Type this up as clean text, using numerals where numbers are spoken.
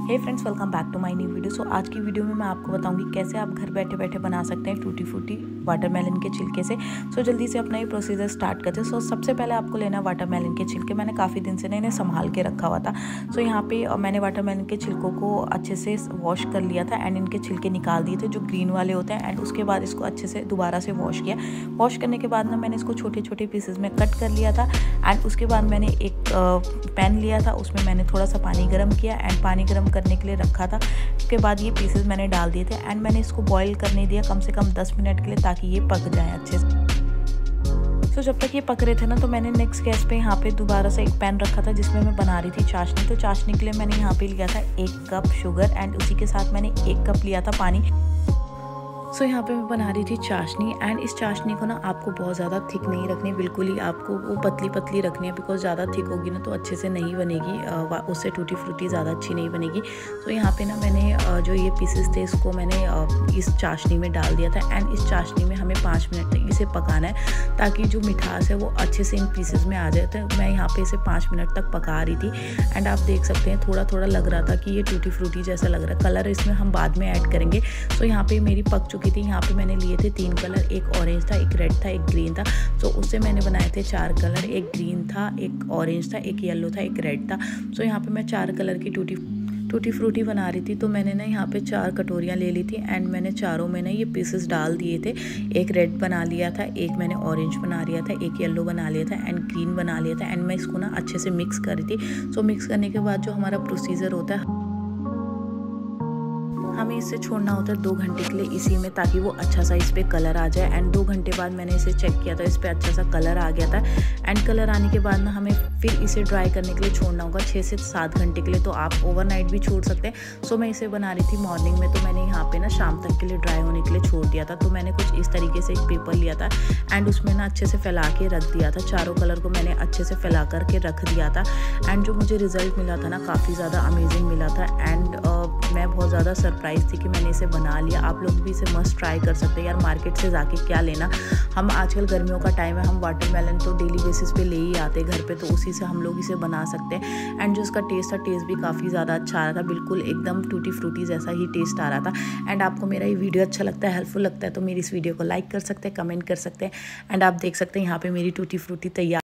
Hey friends, welcome back to my new video. So आज की video में मैं आपको बताऊंगी कैसे आप घर बैठे बैठे बना सकते हैं टूटी फ्रूटी वाटरमेलन के छिलके से। सो जल्दी से अपना ये प्रोसीजर स्टार्ट करते हैं। सो सबसे पहले आपको लेना है वाटरमेलन के छिलके। मैंने काफ़ी दिन से इन्हें संभाल के रखा हुआ था। सो यहाँ पे मैंने वाटरमेलन के छिलकों को अच्छे से वॉश कर लिया था एंड इनके छिलके निकाल दिए थे जो ग्रीन वाले होते हैं। एंड उसके बाद इसको अच्छे से दोबारा से वॉश किया। वॉश करने के बाद ना मैंने इसको छोटे छोटे पीसेस में कट कर लिया था। एंड उसके बाद मैंने एक पैन लिया था, उसमें मैंने थोड़ा सा पानी गर्म किया एंड पानी गर्म करने के लिए रखा था। उसके बाद ये पीसेस मैंने डाल दिए थे एंड मैंने इसको बॉईल करने दिया कम से कम 10 मिनट के लिए ताकि ये पक जाए अच्छे से। तो जब तक ये पक रहे थे ना, तो मैंने नेक्स्ट गैस पे यहाँ पे दोबारा से एक पैन रखा था जिसमें मैं बना रही थी चाशनी। तो चाशनी के लिए मैंने यहाँ पे लिया था 1 कप शुगर एंड उसी के साथ मैंने 1 कप लिया था पानी। सो यहाँ पे मैं बना रही थी चाशनी एंड इस चाशनी को ना आपको बहुत ज़्यादा थिक नहीं रखनी, बिल्कुल ही आपको वो पतली पतली रखनी है, बिकॉज ज़्यादा थिक होगी ना तो अच्छे से नहीं बनेगी, उससे टूटी फ्रूटी ज़्यादा अच्छी नहीं बनेगी। तो यहाँ पे ना मैंने जो ये पीसेस थे इसको मैंने इस चाशनी में डाल दिया था एंड इस चाशनी में हमें 5 मिनट तक इसे पकाना है ताकि जो मिठास है वो अच्छे से इन पीसेस में आ जाए। तो मैं यहाँ पे इसे 5 मिनट तक पका रही थी एंड आप देख सकते हैं थोड़ा थोड़ा लग रहा था कि ये टूटी फ्रूटी जैसा लग रहा है। कलर इसमें हम बाद में ऐड करेंगे। तो यहाँ पे मेरी पक चुकी थी। यहाँ पे मैंने लिए थे 3 कलर, एक ऑरेंज था, एक रेड था, एक ग्रीन था। तो उससे मैंने बनाए थे 4 कलर, एक ग्रीन था, एक ऑरेंज था, एक येलो था, एक रेड था। सो यहाँ पे मैं 4 कलर की टूटी फ्रूटी बना रही थी। तो मैंने ना यहाँ पे 4 कटोरियाँ ले ली थी एंड मैंने चारों में ना ये पीसेस डाल दिए थे। एक रेड बना लिया था, एक मैंने ऑरेंज बना लिया था, एक येलो बना लिया था एंड ग्रीन बना लिया था। एंड मैं इसको ना अच्छे से मिक्स कर रही थी। सो मिक्स करने के बाद जो हमारा प्रोसीजर होता है, हमें इसे छोड़ना होता है 2 घंटे के लिए इसी में, ताकि वो अच्छा सा इस पर कलर आ जाए। एंड 2 घंटे बाद मैंने इसे चेक किया था, इस पर अच्छा सा कलर आ गया था। एंड कलर आने के बाद ना हमें फिर इसे ड्राई करने के लिए छोड़ना होगा 6 से 7 घंटे के लिए। तो आप ओवरनाइट भी छोड़ सकते हैं। सो मैं इसे बना रही थी मॉर्निंग में, तो मैंने यहाँ पे ना शाम तक के लिए ड्राई होने के लिए छोड़ दिया था। तो मैंने कुछ इस तरीके से एक पेपर लिया था एंड उसमें ना अच्छे से फैला के रख दिया था। चारों कलर को मैंने अच्छे से फैला करके रख दिया था एंड जो मुझे रिजल्ट मिला था ना काफ़ी ज़्यादा अमेजिंग मिला था। एंड मैं बहुत ज़्यादा सरप्राइज थी कि मैंने इसे बना लिया। आप लोग भी इसे मस्ट ट्राई कर सकते हैं। यार मार्केट से जाके क्या लेना, हम आजकल गर्मियों का टाइम है, हम वाटरमेलन तो डेली बेसिस पे ले ही आते हैं घर पे, तो उसी से हम लोग इसे बना सकते हैं। एंड जो इसका टेस्ट था, टेस्ट भी काफ़ी ज़्यादा अच्छा आ रहा था, बिल्कुल एकदम टूटी फ्रूटी जैसा ही टेस्ट आ रहा था। एंड आपको मेरा ये वीडियो अच्छा लगता है, हेल्पफुल लगता है, तो मेरी इस वीडियो को लाइक कर सकते हैं, कमेंट कर सकते हैं। एंड आप देख सकते हैं यहाँ पर मेरी टूटी फ्रूटी तैयार।